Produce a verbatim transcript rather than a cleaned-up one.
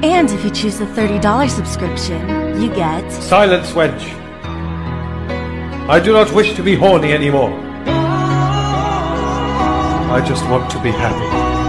And if you choose the thirty dollar subscription, you get... Silence, Wench. I do not wish to be horny anymore. I just want to be happy.